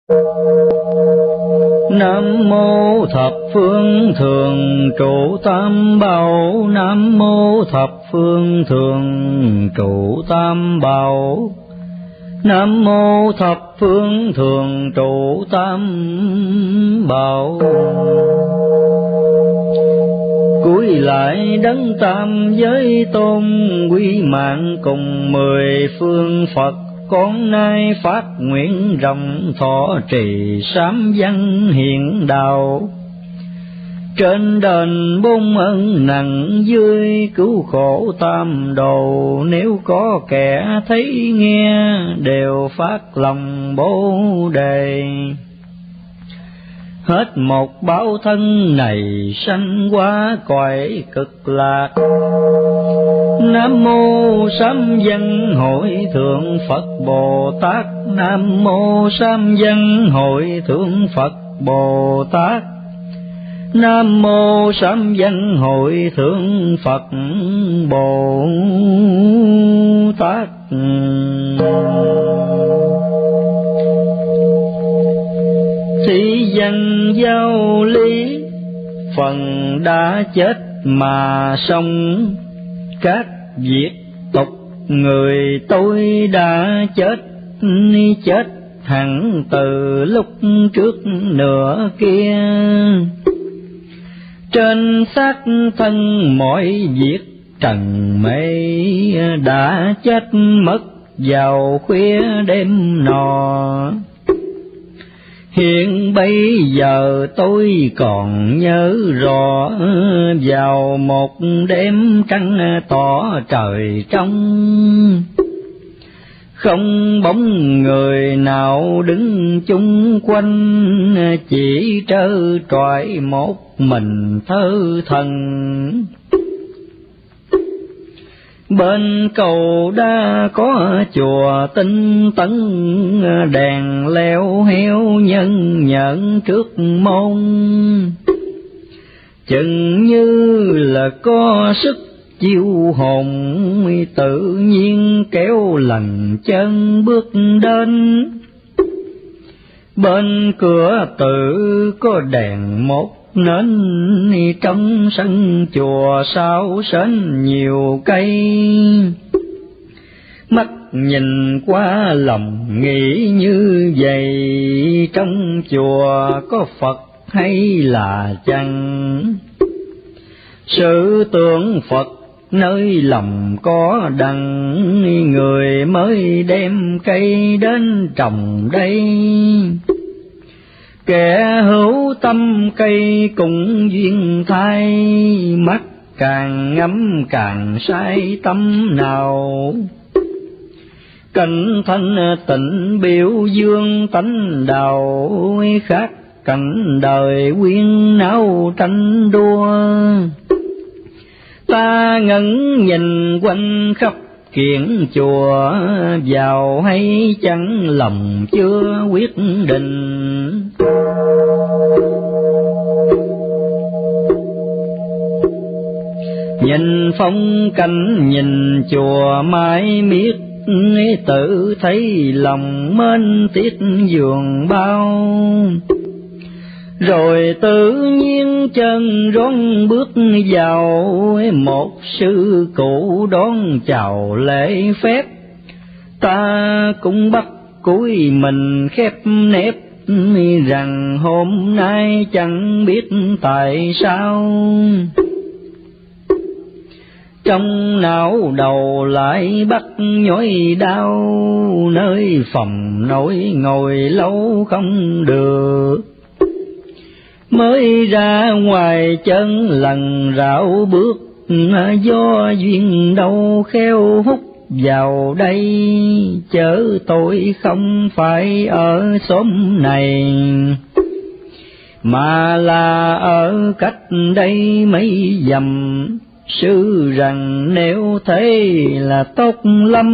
Nam mô thập phương thường trụ tam bảo. Nam mô thập phương thường trụ tam bảo. Nam mô thập phương thường trụ tam bảo. Cúi lại đấng tam giới tôn, quy mạng cùng 10 phương Phật. Con nay phát nguyện rộng thọ trì sám văn hiện đạo. Trên đền 4 ân nặng, dưới cứu khổ tam đồ. Nếu có kẻ thấy nghe, đều phát lòng Bồ Đề. Hết một báo thân này, sanh qua cõi cực lạc. Nam mô Sám Văn Hội Thượng Phật Bồ Tát. Nam mô Sám Văn Hội Thượng Phật Bồ Tát. Nam mô Sám Văn Hội Thượng Phật Bồ Tát. Thị dân giao lý, phần đã chết mà sống. Các việc tục người tôi đã chết, chết hẳn từ lúc trước nữa kia. Trên xác thân mọi việc trần mê, đã chết mất vào khuya đêm nọ. Hiện bây giờ tôi còn nhớ rõ, vào một đêm trăng tỏ trời trong. Không bóng người nào đứng chung quanh, chỉ trơ trọi một mình thơ thần. Bên cầu đa có chùa Tinh Tấn, đèn leo heo nhân nhẫn trước môn. Chừng như là có sức chiêu hồn, tự nhiên kéo lần chân bước đến. Bên cửa tự có đèn một nên, trong sân chùa sao sến nhiều cây. Mắt nhìn qua lòng nghĩ như vậy, trong chùa có Phật hay là chăng? Sự tưởng Phật nơi lòng có đặng, người mới đem cây đến trồng đây. Kẻ hữu tâm cây cùng duyên thay, mắt càng ngắm càng say tâm nào. Cảnh thanh tịnh biểu dương tánh đạo, khác cảnh đời quyến náo tranh đua. Ta ngẩn nhìn quanh khắp kiện chùa, vào hay chẳng lòng chưa quyết định. Nhìn phong cảnh nhìn chùa mãi miết, tự thấy lòng mến tiếc dường bao. Rồi tự nhiên chân rón bước vào, một sư cụ đón chào lễ phép. Ta cũng bắt cúi mình khép nép, rằng hôm nay chẳng biết tại sao. Trong não đầu lại bắt nhói đau, nơi phòng nổi ngồi lâu không được. Mới ra ngoài chân lần rảo bước, do duyên đâu khéo hút vào đây. Chớ tôi không phải ở xóm này, mà là ở cách đây mấy dặm. Sư rằng nếu thế là tốt lắm,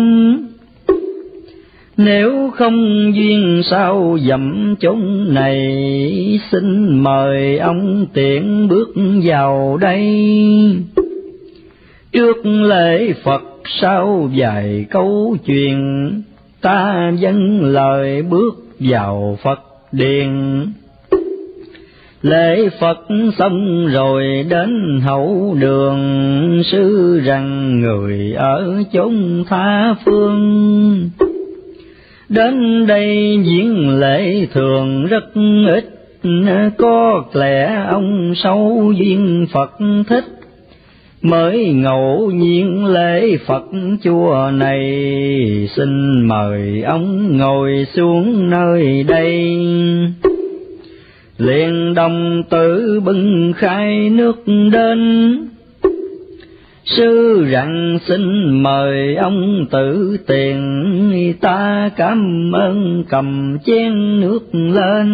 nếu không duyên sao dặm chốn này. Xin mời ông tiện bước vào đây. Trước lễ Phật sau vài câu chuyện, ta dâng lời bước vào Phật điện. Lễ Phật xong rồi đến hậu đường, sư rằng người ở chốn tha phương, đến đây diễn lễ thường rất ít, có lẽ ông sâu duyên Phật thích, mới ngẫu nhiên lễ Phật chùa này, xin mời ông ngồi xuống nơi đây. Liền đồng tử bưng khai nước đến, sư rằng xin mời ông tự tiền, ta cảm ơn cầm chén nước lên.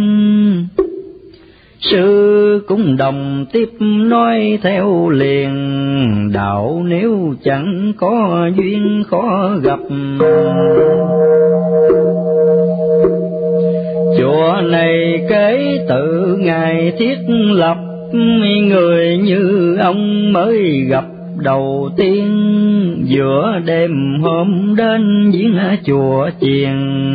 Sư cũng đồng tiếp nói theo liền, đạo nếu chẳng có duyên khó gặp. Chùa này kể từ ngày thiết lập, người như ông mới gặp đầu tiên. Giữa đêm hôm đến diễn chùa chiền,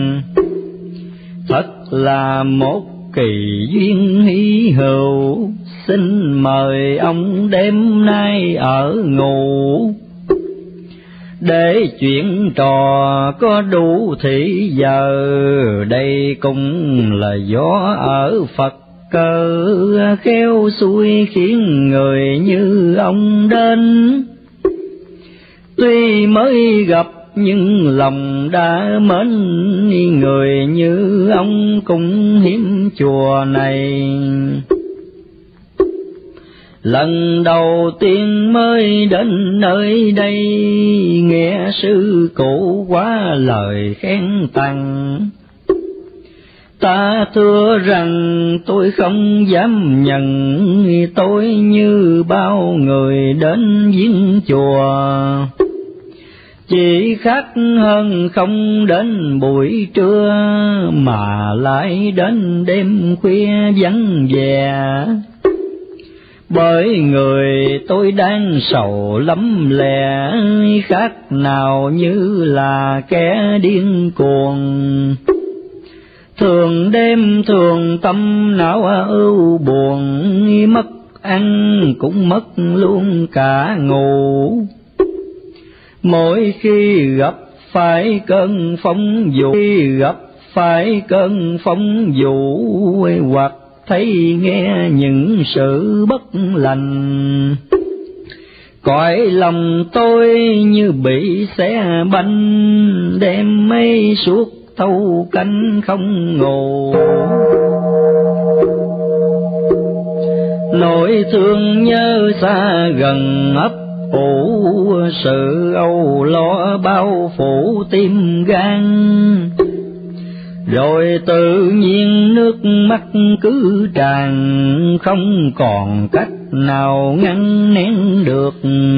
thật là một kỳ duyên hy hữu. Xin mời ông đêm nay ở ngủ, để chuyện trò có đủ thì giờ. Đây cũng là gió ở Phật cơ, khéo xuôi khiến người như ông đến. Tuy mới gặp nhưng lòng đã mến, người như ông cũng hiếm chùa này. Lần đầu tiên mới đến nơi đây, nghe sư cụ quá lời khen tặng. Ta thưa rằng tôi không dám nhận, tôi như bao người đến viếng chùa. Chỉ khác hơn không đến buổi trưa, mà lại đến đêm khuya vắng vẻ. Bởi người tôi đang sầu lắm lẽ, khác nào như là kẻ điên cuồng. Thường đêm thường tâm não ưu buồn, mất ăn cũng mất luôn cả ngủ. Mỗi khi gặp phải cơn phong vụ, hoặc thấy nghe những sự bất lành, cõi lòng tôi như bị xé banh, đêm mây suốt thâu canh không ngủ. Nỗi thương nhớ xa gần ấp ủ, sự âu lo bao phủ tim gan. Rồi tự nhiên nước mắt cứ tràn, không còn cách nào ngăn nén được.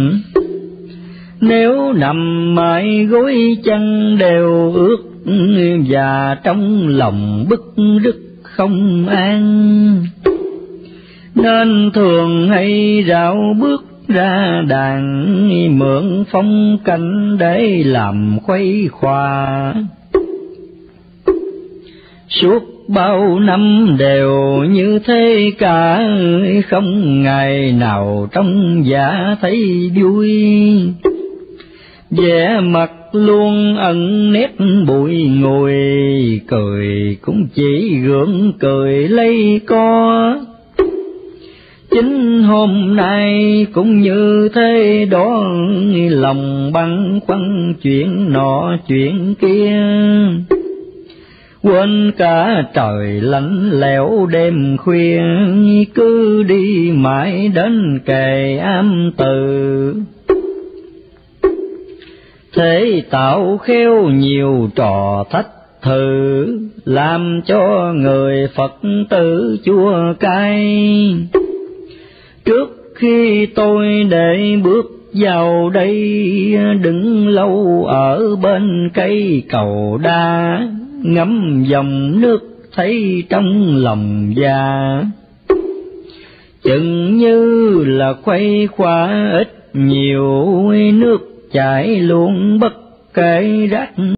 Nếu nằm mãi gối chân đều ướt, và trong lòng bức rứt không an, nên thường hay rảo bước ra đàn, mượn phong cảnh để làm khuây khỏa. Suốt bao năm đều như thế cả, không ngày nào trong dạ thấy vui. vẻ mặt luôn ẩn nét bụi ngùi, cười cũng chỉ gượng cười lấy co. Chính hôm nay cũng như thế đó, lòng băn khoăn chuyện nọ chuyện kia, quên cả trời lạnh lẽo đêm khuya, cứ đi mãi đến kề am từ. Thế tạo khéo nhiều trò thách thử, làm cho người Phật tử chua cay. Trước khi tôi để bước vào đây, đứng lâu ở bên cây cầu đa, ngắm dòng nước thấy trong lòng già. Chừng như là khuây khỏa ít nhiều, nước chảy luôn bất kể rác